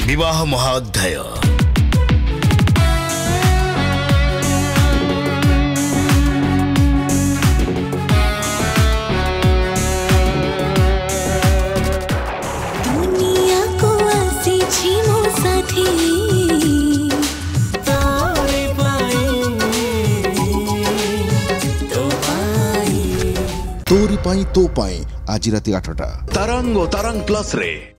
विवाह महाअध्याय। दुनिया को आसी छीमो साथी तोरी पाई तो पाई आज राति 8टा तरंग प्लस रे।